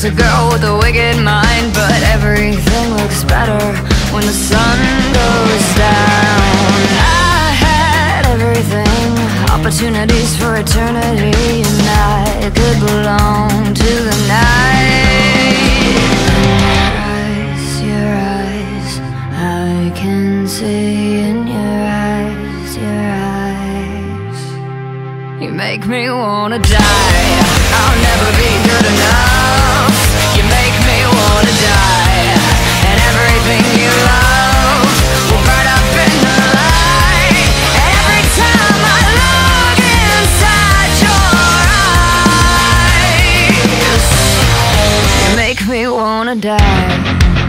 just a girl with a wicked mind. But everything looks better when the sun goes down. I had everything, opportunities for eternity, and I could belong to the night. Your eyes, I can see in your eyes, your eyes. You make me wanna die. I'll never be good enough. You make me wanna die. And everything you love will burn up in the light. And every time I look inside your eyes, you make me wanna die.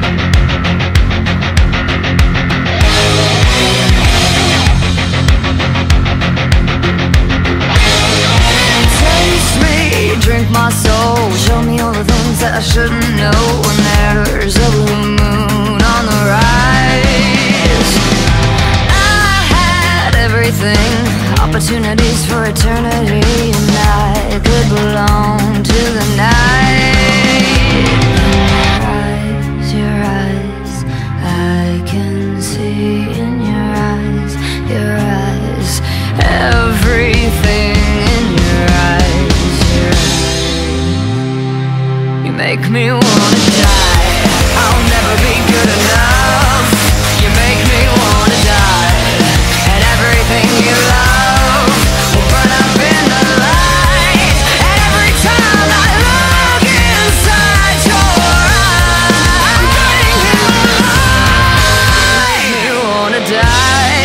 Drink my soul, show me all the things that I shouldn't know. When there's a blue moon on the rise, I had everything, opportunities for eternity, and I could belong to the night. Your eyes, I can see in your eyes, your eyes, everything in your eyes. You make me wanna die. I'll never be good enough. You make me wanna die. And everything you love will burn up in the light. And every time I look inside your eyes, I'm burning in the light. You wanna die.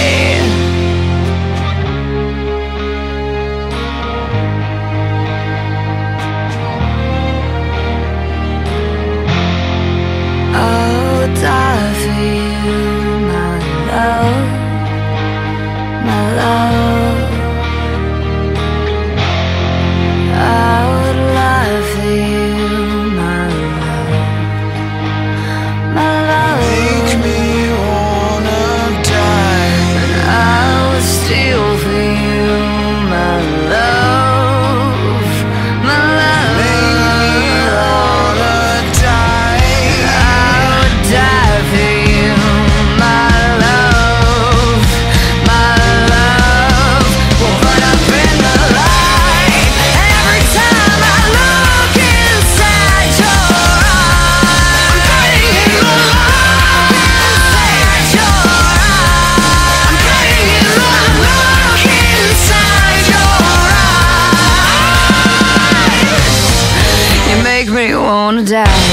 Die for you, my love, my love. I would lie for you, my love, my love. Make me wanna die. And I would steal for you, my love, my love. Make me wanna die. I would die for you, my love, my love. Will burn up in the light. And every time I look inside your eyes, I'm burning in the light. Inside your eyes, I'm burning in the look inside your eyes. You make me wanna die.